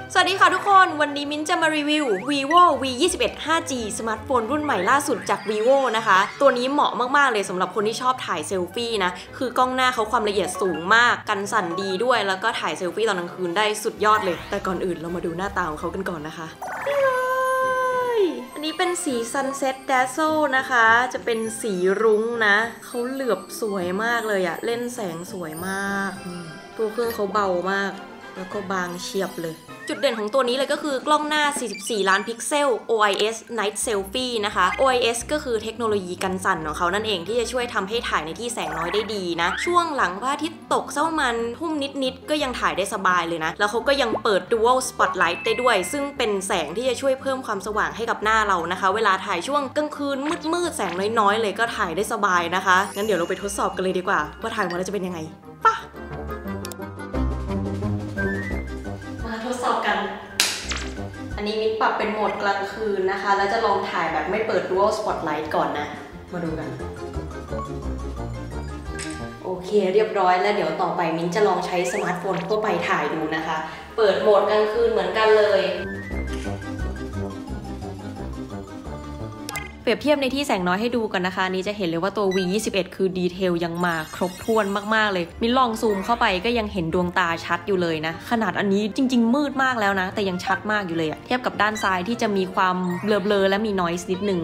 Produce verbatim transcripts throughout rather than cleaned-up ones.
สวัสดีค่ะทุกคนวันนี้มิ้นจะมารีวิว vivo วี ยี่สิบเอ็ด ห้าจี สมาร์ทโฟนรุ่นใหม่ล่าสุดจาก vivo นะคะตัวนี้เหมาะมากๆเลยสำหรับคนที่ชอบถ่ายเซลฟี่นะคือกล้องหน้าเขาความละเอียดสูงมากกันสั่นดีด้วยแล้วก็ถ่ายเซลฟี่ตอนกลางคืนได้สุดยอดเลยแต่ก่อนอื่นเรามาดูหน้าตาของเขากันก่อนนะคะอันนี้เป็นสี Sunset Dazzle นะคะจะเป็นสีรุ้งนะเขาเหลือบสวยมากเลยอะเล่นแสงสวยมากตัวเครื่องเขาเบามากแล้วก็บางเฉียบเลยจุดเด่นของตัวนี้เลยก็คือกล้องหน้าสี่สิบสี่ล้านพิกเซล โอ ไอ เอส Night Selfie นะคะ โอ ไอ เอส ก็คือเทคโนโลยีกันสั่นของเขานั่นเองที่จะช่วยทำให้ถ่ายในที่แสงน้อยได้ดีนะช่วงหลังพระอาทิตย์ตกเช้ามันทุ่มนิดๆก็ยังถ่ายได้สบายเลยนะแล้วเขาก็ยังเปิด Dual Spotlight ได้ด้วยซึ่งเป็นแสงที่จะช่วยเพิ่มความสว่างให้กับหน้าเรานะคะเวลาถ่ายช่วงกลางคืนมืดๆแสงน้อยๆเลยก็ถ่ายได้สบายนะคะงั้นเดี๋ยวเราไปทดสอบกันเลยดีกว่าว่าถ่ายมาแล้วจะเป็นยังไงป่ะมาทดสอบกันอันนี้มิกปรับเป็นโหมดกลางคืนนะคะแล้วจะลองถ่ายแบบไม่เปิด Dual Spotlight ก่อนนะมาดูกันโอเคเรียบร้อยแล้วเดี๋ยวต่อไปมิ้นจะลองใช้สมาร์ทโฟนทั่วไปถ่ายดูนะคะเปิดโหมดกลางคืนเหมือนกันเลยเปรียบเทียบในที่แสงน้อยให้ดูกันนะคะนี้จะเห็นเลยว่าตัว วี ยี่สิบเอ็ด คือดีเทลยังมาครบถ้วนมากๆเลยมิ้นลองซูมเข้าไปก็ยังเห็นดวงตาชัดอยู่เลยนะขนาดอันนี้จริงๆมืดมากแล้วนะแต่ยังชัดมากอยู่เลยอะเทียบกับด้านซ้ายที่จะมีความเบลอๆและมี noise นิดนึง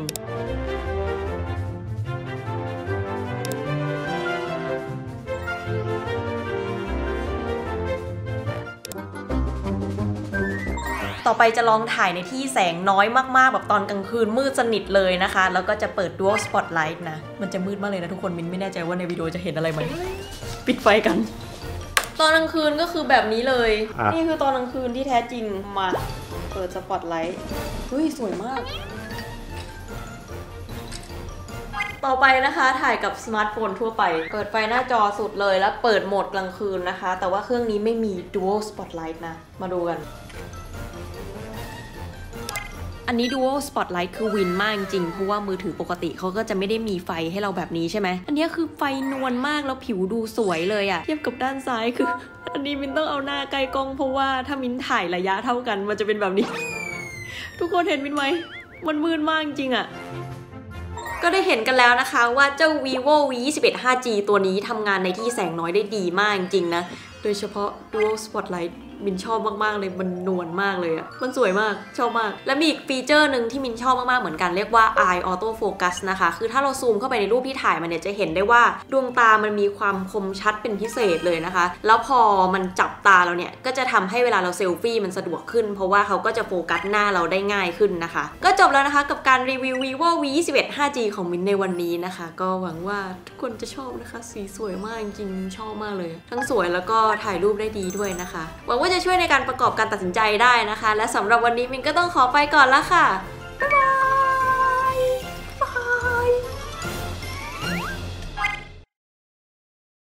ต่อไปจะลองถ่ายในที่แสงน้อยมากๆแบบตอนกลางคืนมืดสนิทเลยนะคะแล้วก็จะเปิด Dual Spotlight นะมันจะมืดมากเลยนะทุกคนมิ้นไม่แน่ใจว่าในวิดีโอจะเห็นอะไรไหมปิดไฟกันตอนกลางคืนก็คือแบบนี้เลยนี่คือตอนกลางคืนที่แท้จริงมาเปิด Spotlight เฮ้ยสวยมากต่อไปนะคะถ่ายกับสมาร์ทโฟนทั่วไปเปิดไฟหน้าจอสุดเลยแล้วเปิดโหมดกลางคืนนะคะแต่ว่าเครื่องนี้ไม่มี Dual Spotlight นะมาดูกันอันนี้ Dual Spotlight คือวินมากจริงเพราะว่ามือถือปกติเขาก็จะไม่ได้มีไฟให้เราแบบนี้ใช่ไหมอันนี้คือไฟนวลมากแล้วผิวดูสวยเลยอะเทียบกับด้านซ้ายคืออันนี้มินต้องเอาหน้าใกล้กล้องเพราะว่าถ้ามินถ่ายระยะเท่ากันมันจะเป็นแบบนี้ทุกคนเห็นมินไหมมันมืดมากจริงอะก็ได้เห็นกันแล้วนะคะว่าเจ้า vivo วี ยี่สิบเอ็ด ห้าจี ตัวนี้ทำงานในที่แสงน้อยได้ดีมากจริงๆนะโดยเฉพาะ Dual Spotlightมินชอบมากๆเลยมันนวลมากเลยอะมันสวยมากชอบมากและมีอีกฟีเจอร์หนึ่งที่มินชอบมากๆเหมือนกันเรียกว่า Eye Auto Focus นะคะคือถ้าเราซูมเข้าไปในรูปที่ถ่ายมันเนี่ยจะเห็นได้ว่าดวงตามันมีความคมชัดเป็นพิเศษเลยนะคะแล้วพอมันจับตาเราเนี่ยก็จะทำให้เวลาเราเซลฟี่มันสะดวกขึ้นเพราะว่าเขาก็จะโฟกัสหน้าเราได้ง่ายขึ้นนะคะก็จบแล้วนะคะกับการรีวิว vivo วี ยี่สิบเอ็ด ห้าจี ของมินในวันนี้นะคะก็หวังว่าทุกคนจะชอบนะคะสีสวยมากจริงๆชอบมากเลยทั้งสวยแล้วก็ถ่ายรูปได้ดีด้วยนะคะหวังว่าจะช่วยในการประกอบการตัดสินใจได้นะคะและสำหรับวันนี้มินก็ต้องขอไปก่อนแล้วค่ะบ๊ายบาย